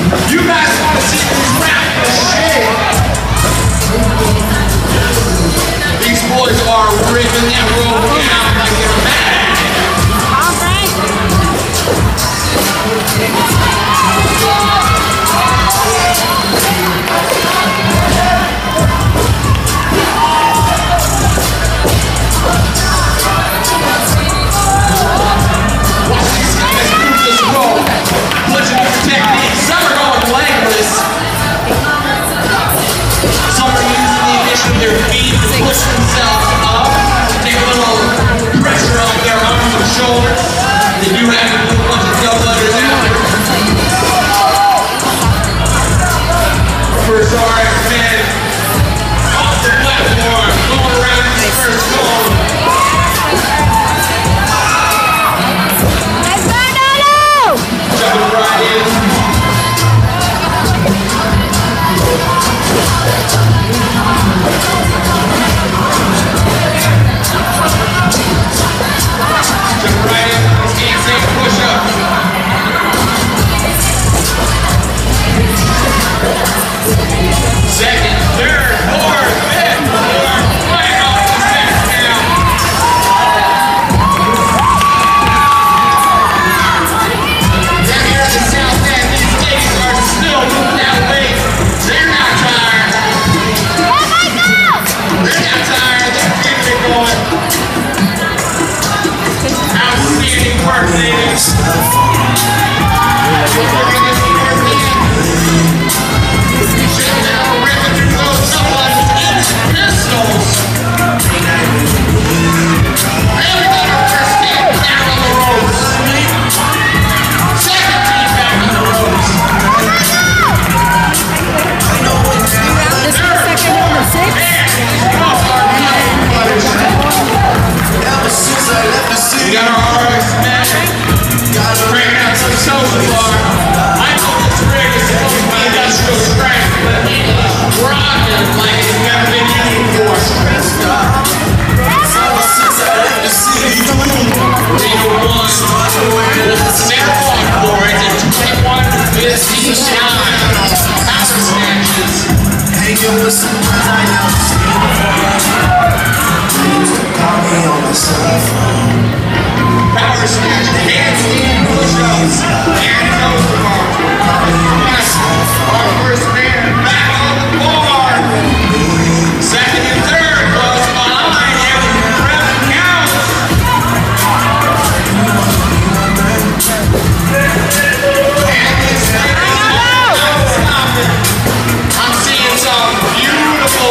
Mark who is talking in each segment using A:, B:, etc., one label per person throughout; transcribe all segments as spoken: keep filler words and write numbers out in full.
A: You guys want to see these rappers shit? These boys are ripping that road down like they're mad.
B: All right.
A: Watch these guys do this road. Pushing their techniques. Some are going legless. Some are using the addition of their feet to push themselves up, to take a little pressure off their arms and shoulders. They do have to do a bunch of double unders after. First R X man off the platform, going around his first goal. Jumping right in. Jumping right in. Handstand push-up. Second, third, fourth, fifth, fourth, right off the back now. Down here in the South End, these ladies are still moving that weight. They're not tired. They're not tired. They're keeping it going. Outstanding work, ladies. Checking out, ripping through those someone's pistols. Everything on first team down on the ropes. Second team back on the ropes.
B: This is second number six.
A: We got our R X men cranking out some social bar. I know this rig is supposed to be industrial strength, but it is rocking like it's never been used before. Number one, step on for it in twenty-one fifteen time. Power snatches.
C: Hanging with some friends I know. Call me on my cell phone.
A: Power snatch, handstand push-ups, and nose bar. Yes, our first man back on the board. Second and third close behind him. Rep count. And this thing is not stopping. I'm seeing some beautiful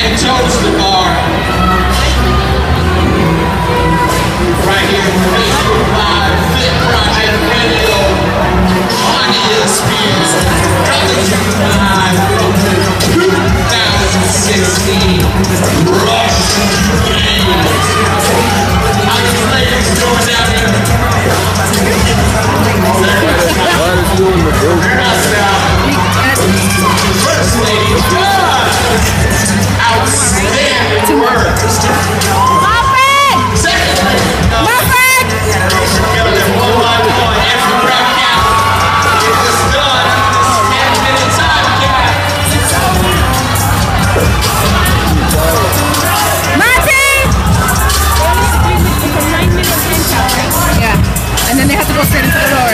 A: and toes the bar. Right here, Facebook Live, Fit Project Radio, on E S P N, coming to you live from twenty sixteen Rush Games. How you ladies doing down here? First lady, good! Outstanding work! Second lady, killing it one by one. Every rep count. Get this done. This ten minute time cap.
B: Yeah, and then they have to go straight into the door.